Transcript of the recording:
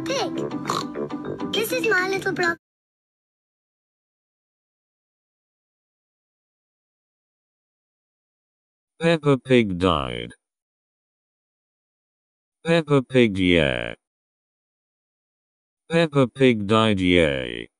Pig. This is my little brother. Peppa Pig died. Peppa Pig, yeah. Peppa Pig died, yay.